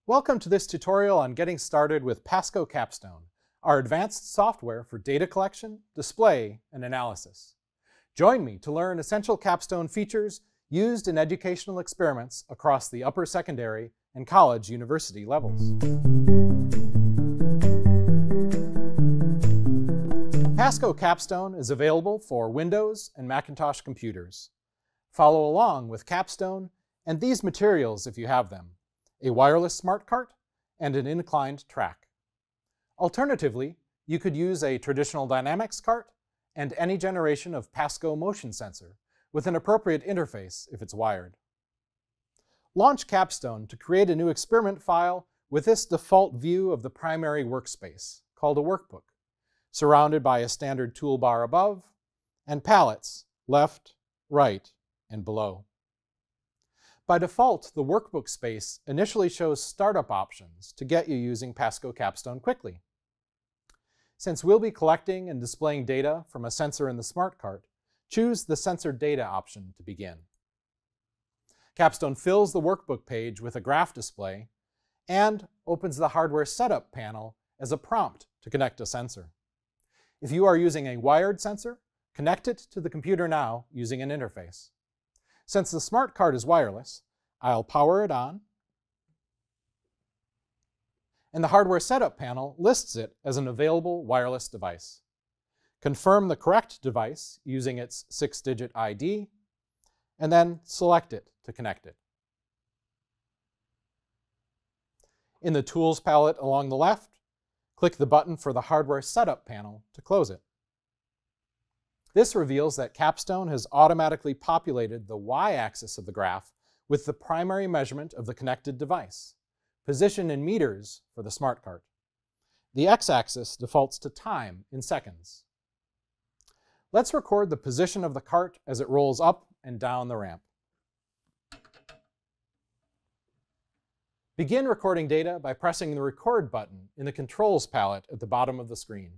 Welcome to this tutorial on getting started with PASCO Capstone, our advanced software for data collection, display, and analysis. Join me to learn essential Capstone features used in educational experiments across the upper secondary and college university levels. PASCO Capstone is available for Windows and Macintosh computers. Follow along with Capstone and these materials if you have them: a wireless smart cart, and an inclined track. Alternatively, you could use a traditional dynamics cart and any generation of PASCO motion sensor with an appropriate interface if it's wired. Launch Capstone to create a new experiment file with this default view of the primary workspace, called a workbook, surrounded by a standard toolbar above and palettes left, right, and below. By default, the workbook space initially shows startup options to get you using PASCO Capstone quickly. Since we'll be collecting and displaying data from a sensor in the smart cart, choose the Sensor Data option to begin. Capstone fills the workbook page with a graph display and opens the Hardware Setup panel as a prompt to connect a sensor. If you are using a wired sensor, connect it to the computer now using an interface. Since the smart cart is wireless, I'll power it on, and the Hardware Setup panel lists it as an available wireless device. Confirm the correct device using its 6-digit ID, and then select it to connect it. In the Tools palette along the left, click the button for the Hardware Setup panel to close it. This reveals that Capstone has automatically populated the y-axis of the graph with the primary measurement of the connected device, position in meters for the smart cart. The x-axis defaults to time in seconds. Let's record the position of the cart as it rolls up and down the ramp. Begin recording data by pressing the Record button in the Controls palette at the bottom of the screen.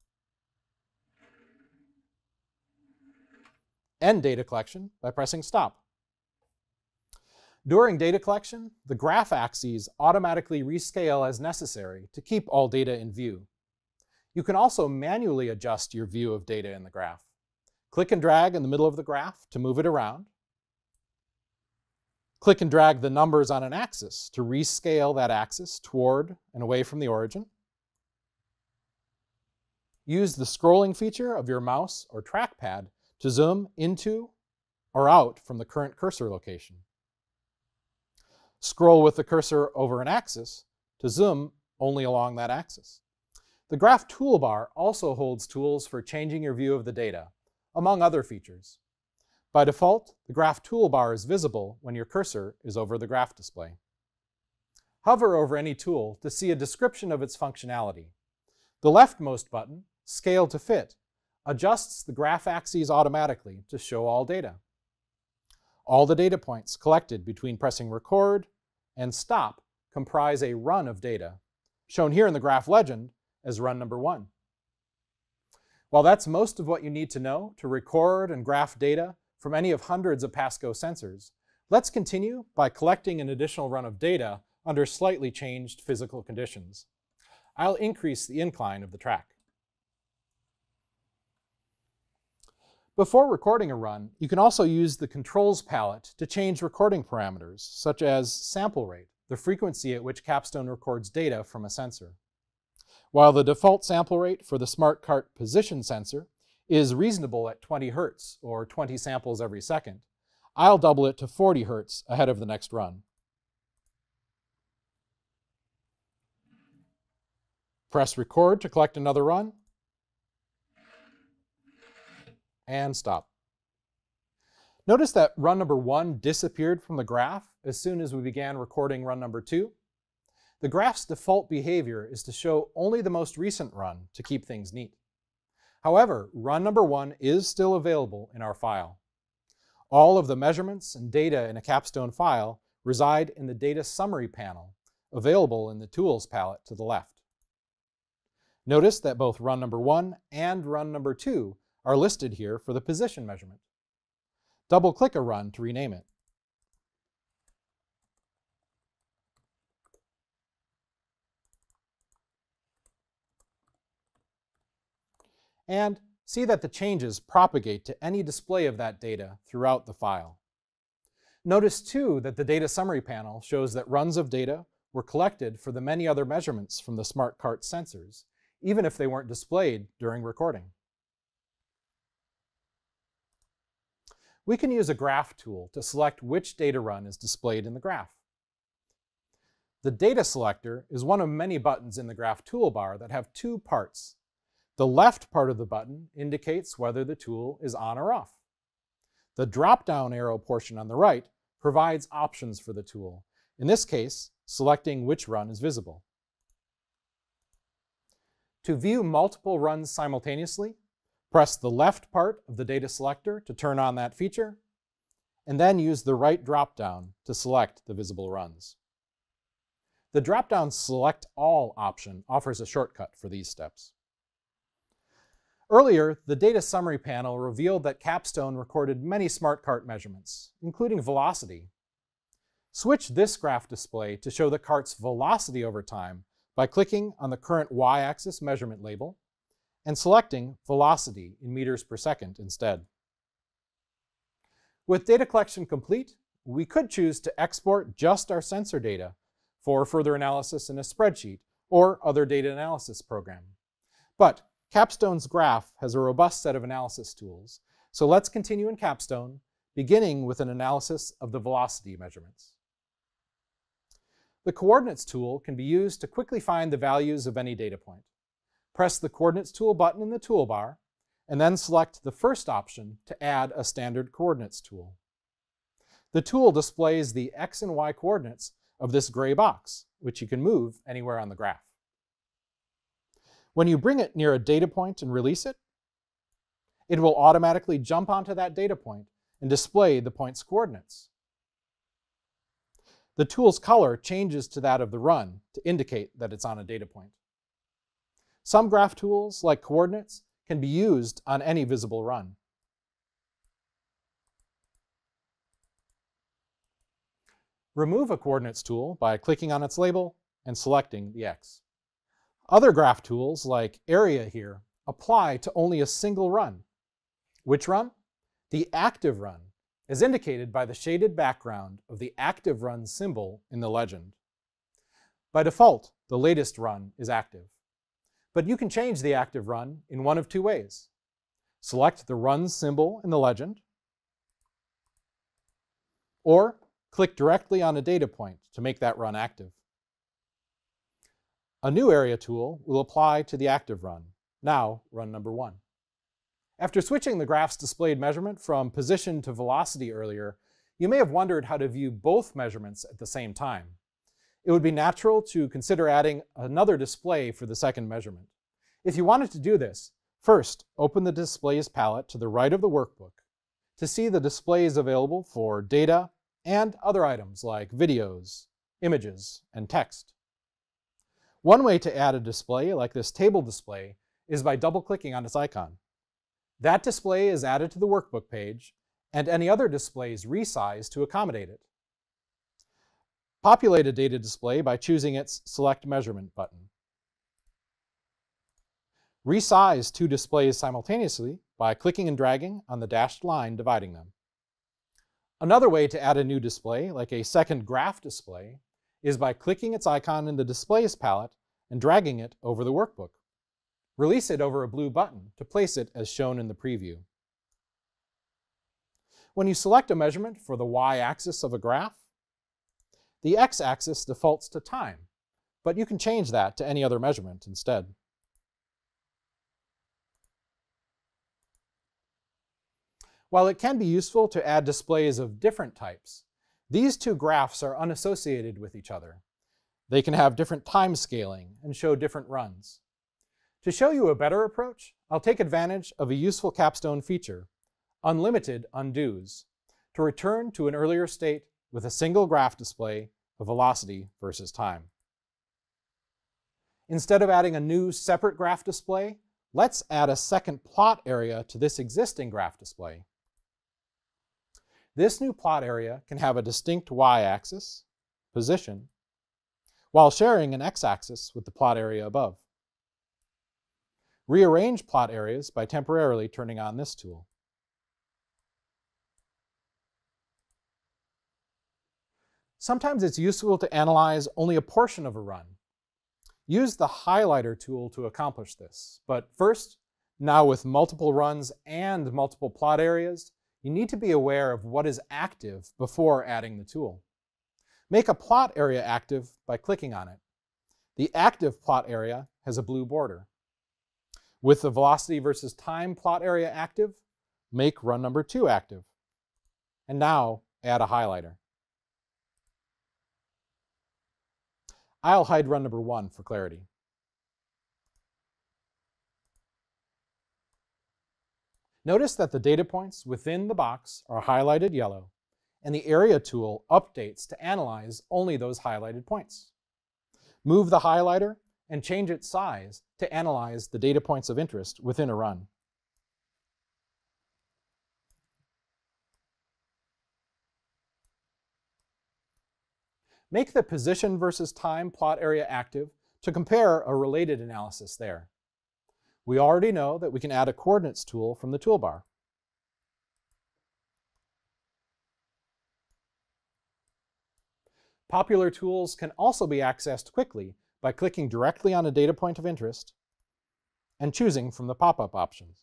End data collection by pressing Stop. During data collection, the graph axes automatically rescale as necessary to keep all data in view. You can also manually adjust your view of data in the graph. Click and drag in the middle of the graph to move it around. Click and drag the numbers on an axis to rescale that axis toward and away from the origin. Use the scrolling feature of your mouse or trackpad to zoom into or out from the current cursor location. Scroll with the cursor over an axis to zoom only along that axis. The graph toolbar also holds tools for changing your view of the data, among other features. By default, the graph toolbar is visible when your cursor is over the graph display. Hover over any tool to see a description of its functionality. The leftmost button, Scale to Fit, adjusts the graph axes automatically to show all data. All the data points collected between pressing Record and Stop comprise a run of data, shown here in the graph legend as run number 1. While that's most of what you need to know to record and graph data from any of hundreds of PASCO sensors, let's continue by collecting an additional run of data under slightly changed physical conditions. I'll increase the incline of the track. Before recording a run, you can also use the Controls palette to change recording parameters, such as sample rate, the frequency at which Capstone records data from a sensor. While the default sample rate for the smart cart position sensor is reasonable at 20 Hz or 20 samples every second, I'll double it to 40 Hz ahead of the next run. Press Record to collect another run, and stop. Notice that run number 1 disappeared from the graph as soon as we began recording run number 2. The graph's default behavior is to show only the most recent run to keep things neat. However, run number 1 is still available in our file. All of the measurements and data in a Capstone file reside in the Data Summary panel, available in the Tools palette to the left. Notice that both run number 1 and run number 2 are listed here for the position measurement. Double-click a run to rename it. and see that the changes propagate to any display of that data throughout the file. Notice too that the data summary panel shows that runs of data were collected for the many other measurements from the smart cart sensors, even if they weren't displayed during recording. We can use a graph tool to select which data run is displayed in the graph. The data selector is one of many buttons in the graph toolbar that have two parts. The left part of the button indicates whether the tool is on or off. The drop-down arrow portion on the right provides options for the tool, in this case, selecting which run is visible. To view multiple runs simultaneously, press the left part of the data selector to turn on that feature, and then use the right drop-down to select the visible runs. The drop-down Select All option offers a shortcut for these steps. Earlier, the data summary panel revealed that Capstone recorded many smart cart measurements, including velocity. Switch this graph display to show the cart's velocity over time by clicking on the current y-axis measurement label and selecting velocity in meters per second instead. With data collection complete, we could choose to export just our sensor data for further analysis in a spreadsheet or other data analysis program. But Capstone's graph has a robust set of analysis tools, so let's continue in Capstone, beginning with an analysis of the velocity measurements. The Coordinates tool can be used to quickly find the values of any data point. Press the Coordinates tool button in the toolbar, and then select the first option to add a standard coordinates tool. The tool displays the x and y coordinates of this gray box, which you can move anywhere on the graph. When you bring it near a data point and release it, it will automatically jump onto that data point and display the point's coordinates. The tool's color changes to that of the run to indicate that it's on a data point. Some graph tools, like Coordinates, can be used on any visible run. Remove a Coordinates tool by clicking on its label and selecting the X. Other graph tools, like Area here, apply to only a single run. Which run? The active run, as indicated by the shaded background of the active run symbol in the legend. By default, the latest run is active. But you can change the active run in one of two ways. Select the run symbol in the legend, or click directly on a data point to make that run active. A new area tool will apply to the active run, now run number 1. After switching the graph's displayed measurement from position to velocity earlier, you may have wondered how to view both measurements at the same time. It would be natural to consider adding another display for the second measurement. If you wanted to do this, first open the Displays palette to the right of the workbook to see the displays available for data and other items like videos, images, and text. One way to add a display like this table display is by double-clicking on its icon. That display is added to the workbook page, and any other displays resize to accommodate it. Populate a data display by choosing its Select Measurement button. Resize two displays simultaneously by clicking and dragging on the dashed line dividing them. Another way to add a new display, like a second graph display, is by clicking its icon in the Displays palette and dragging it over the workbook. Release it over a blue button to place it as shown in the preview. When you select a measurement for the y-axis of a graph, the x-axis defaults to time, but you can change that to any other measurement instead. While it can be useful to add displays of different types, these two graphs are unassociated with each other. They can have different time scaling and show different runs. To show you a better approach, I'll take advantage of a useful Capstone feature, Unlimited Undos, to return to an earlier state with a single graph display of velocity versus time. Instead of adding a new separate graph display, let's add a second plot area to this existing graph display. This new plot area can have a distinct y-axis, position, while sharing an x-axis with the plot area above. Rearrange plot areas by temporarily turning on this tool. Sometimes it's useful to analyze only a portion of a run. Use the highlighter tool to accomplish this. But first, now with multiple runs and multiple plot areas, you need to be aware of what is active before adding the tool. Make a plot area active by clicking on it. The active plot area has a blue border. With the velocity versus time plot area active, make run number 2 active. And now add a highlighter. I'll hide run number 1 for clarity. Notice that the data points within the box are highlighted yellow, and the area tool updates to analyze only those highlighted points. Move the highlighter and change its size to analyze the data points of interest within a run. Make the position versus time plot area active to compare a related analysis there. We already know that we can add a coordinates tool from the toolbar. Popular tools can also be accessed quickly by clicking directly on a data point of interest and choosing from the pop-up options.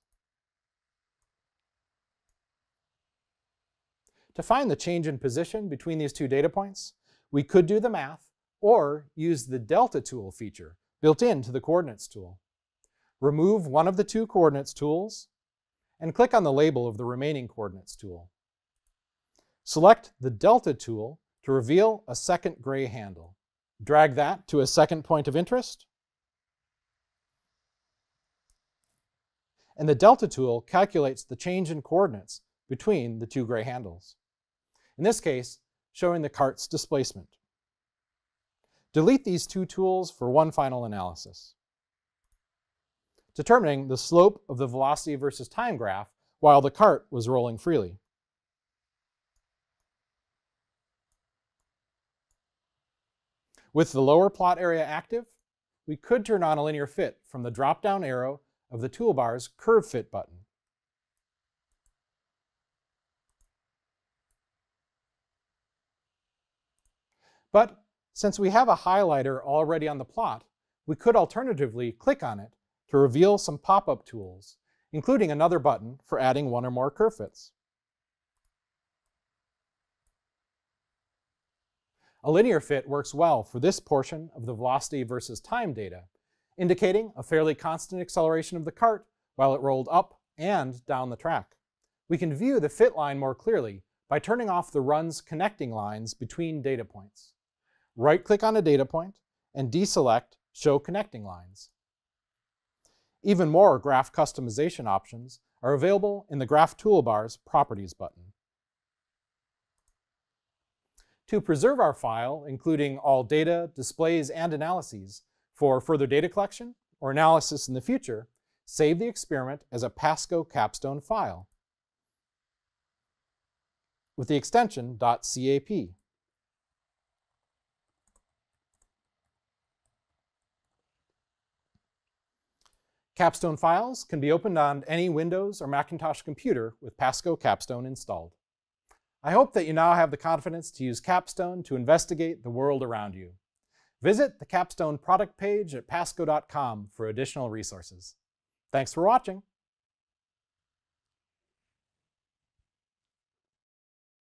To find the change in position between these two data points, we could do the math or use the delta tool feature built into the coordinates tool. Remove one of the two coordinates tools and click on the label of the remaining coordinates tool. Select the delta tool to reveal a second gray handle. Drag that to a second point of interest, and the delta tool calculates the change in coordinates between the two gray handles. In this case, showing the cart's displacement. Delete these two tools for one final analysis. Determining the slope of the velocity versus time graph while the cart was rolling freely. With the lower plot area active, we could turn on a linear fit from the drop-down arrow of the toolbar's Curve Fit button. But since we have a highlighter already on the plot, we could alternatively click on it to reveal some pop-up tools, including another button for adding one or more curve fits. A linear fit works well for this portion of the velocity versus time data, indicating a fairly constant acceleration of the cart while it rolled up and down the track. We can view the fit line more clearly by turning off the run's connecting lines between data points. Right-click on a data point and deselect Show Connecting Lines. Even more graph customization options are available in the Graph Toolbar's Properties button. To preserve our file, including all data, displays, and analyses, for further data collection or analysis in the future, save the experiment as a PASCO Capstone file with the extension .cap. Capstone files can be opened on any Windows or Macintosh computer with PASCO Capstone installed. I hope that you now have the confidence to use Capstone to investigate the world around you. Visit the Capstone product page at pasco.com for additional resources. Thanks for watching.